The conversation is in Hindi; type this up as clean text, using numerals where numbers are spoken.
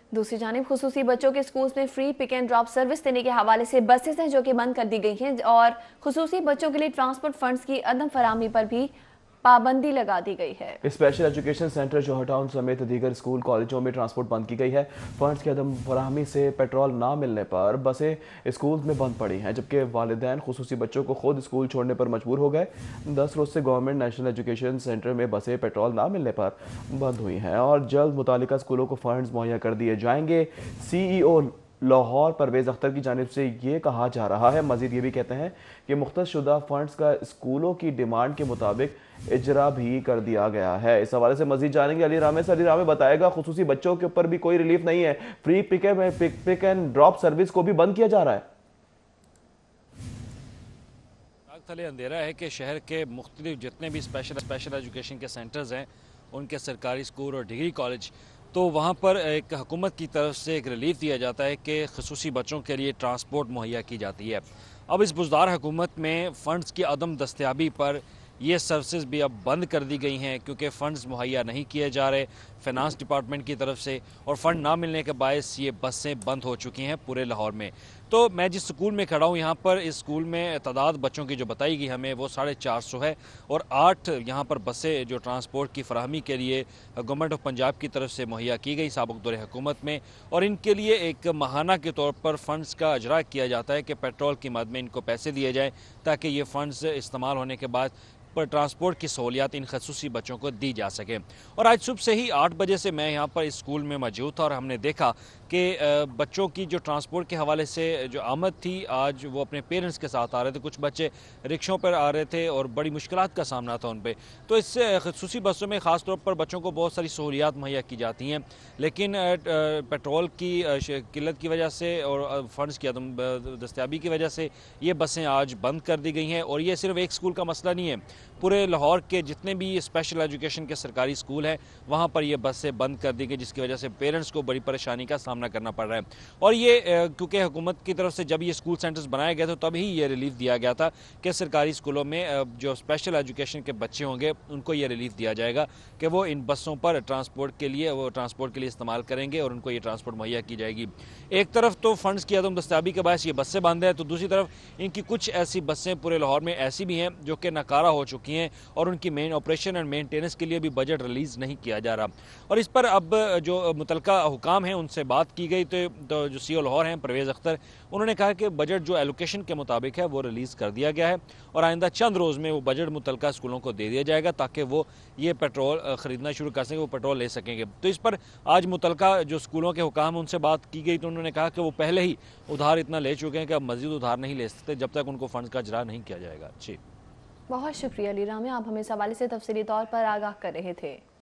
दूसरी जानिब खुसूसी बच्चों के स्कूल्स में free pick and drop service देने के हवाले से बसेस हैं जो कि बंद कर दी गई हैं और खुसूसी बच्चों के लिए ट्रांसपोर्ट फंड्स की अदम फराहमी पर भी पाबंदी लगा दी गई है। Special education centre Johar Town समेत दीगर स्कूल कॉलेजों में ट्रांसपोर्ट बंद की गई है। फंड्स की अदम फराहमी से पेट्रोल ना मिलने पर बसें स्कूल में बंद पड़ी हैं, जबकि वालिदैन खुसूसी बच्चों को खुद स्कूल छोड़ने पर मजबूर हो गए। 10 रोज से गवर्नमेंट नेशनल एजुकेशन सेंटर में बसें पेट्रोल ना मिलने पर बंद हुई हैं और जल्द मुतालिका स्कूलों को फंड्स मुहैया कर दिए जाएंगे। CEO लाहौर परवेज़ अख्तर की जानिब से ये कहा जा रहा है। मजीद ये भी कहते हैं कि मुख्तसुदा फंड्स का स्कूलों की डिमांड के मुताबिक इजरा भी कर दिया गया है। इस हवाले से मजीद जानेंगे अली रामे से। अली रामे बताएगा, खुसूसी बच्चों के ऊपर भी कोई रिलीफ नहीं है, free pick and drop service को भी बंद किया जा रहा है। तले अंधेरा है कि शहर के मुख्तलिफ जितने भी स्पेशल एजुकेशन के सेंटर्स हैं, उनके सरकारी स्कूल और डिग्री कॉलेज, तो वहाँ पर एक हुकूमत की तरफ से एक रिलीफ दिया जाता है कि खसूसी बच्चों के लिए ट्रांसपोर्ट मुहैया की जाती है। अब इस बुज़दार हुकूमत में फ़ंड्स की अदम दस्तयाबी पर ये सर्विसेज भी अब बंद कर दी गई हैं क्योंकि फ़ंड्स मुहैया नहीं किए जा रहे फाइनेंस डिपार्टमेंट की तरफ से, और फ़ंड ना मिलने के बायस ये बसें बंद हो चुकी हैं पूरे लाहौर में। तो मैं जिस स्कूल में खड़ा हूँ, यहाँ पर इस स्कूल में तादाद बच्चों की जो बताई गई हमें वो 450 है और 8 यहाँ पर बसें जो ट्रांसपोर्ट की फराहमी के लिए गवर्नमेंट ऑफ पंजाब की तरफ से मुहैया की गई साबिक़ दौर हुकूमत में, और इनके लिए एक माहाना के तौर पर फ़ंड्स का अजरा किया जाता है कि पेट्रोल की मद में इनको पैसे दिए जाएँ ताकि ये फ़ंड्स इस्तेमाल होने के बाद पर ट्रांसपोर्ट की सहूलियात इन खसूसी बच्चों को दी जा सके। और आज सुबह से ही 8 बजे से मैं यहाँ पर इस स्कूल में मौजूद था और हमने देखा कि बच्चों की जो ट्रांसपोर्ट के हवाले से जो आमद थी, आज वो अपने पेरेंट्स के साथ आ रहे थे। कुछ बच्चे रिक्शों पर आ रहे थे और बड़ी मुश्किलात का सामना था उन पर। तो इससे खसूसी बसों में ख़ास तौर पर बच्चों को बहुत सारी सहूलियात मुहैया की जाती हैं, लेकिन पेट्रोल की किल्लत की वजह से और फ़ंड्स की अदम दस्तयाबी की वजह से ये बसें आज बंद कर दी गई हैं। और ये सिर्फ एक स्कूल का मसला नहीं है, पूरे लाहौर के जितने भी स्पेशल एजुकेशन के सरकारी स्कूल हैं वहाँ पर ये बसें बंद कर दी गई, जिसकी वजह से पेरेंट्स को बड़ी परेशानी का सामना करना पड़ रहा है। और ये क्योंकि हुकूमत की तरफ से जब ये स्कूल सेंटर्स बनाए गए थे तभी ये रिलीफ दिया गया था कि सरकारी स्कूलों में जो स्पेशल एजुकेशन के बच्चे होंगे उनको ये रिलीफ दिया जाएगा कि वो इन बसों पर ट्रांसपोर्ट के लिए इस्तेमाल करेंगे और उनको ये ट्रांसपोर्ट मुहैया की जाएगी। एक तरफ तो फंड्स की अदम दस्तयाबी के बायस ये बसें बंद है, तो दूसरी तरफ इनकी कुछ ऐसी बसें पूरे लाहौर में ऐसी भी हैं जो कि नाकारा हो चुकी हैं और उनकी मेन ऑपरेशन एंड मेंटेनेंस के लिए भी बजट रिलीज़ नहीं किया जा रहा। और इस पर अब जो मुतलका हुकाम हैं उनसे बात की गई तो जो CEO लाहौर हैं परवेज़ अख्तर, उन्होंने कहा कि बजट जो एलोकेशन के मुताबिक है वो रिलीज़ कर दिया गया है और आइंदा चंद रोज़ में वो बजट मुतलका स्कूलों को दे दिया जाएगा ताकि वो ये पेट्रोल ख़रीदना शुरू कर सकें, वो पेट्रोल ले सकेंगे। तो इस पर आज मुतलका जो स्कूलों के हुकाम उनसे बात की गई तो उन्होंने कहा कि वो पहले ही उधार इतना ले चुके हैं कि अब मज़ीद उधार नहीं ले सकते जब तक उनको फ़ंड्स का इजरा नहीं किया जाएगा। जी, बहुत शुक्रिया अली रामे, आप हमें इस हवाले से तफसीली तौर पर आगाह कर रहे थे।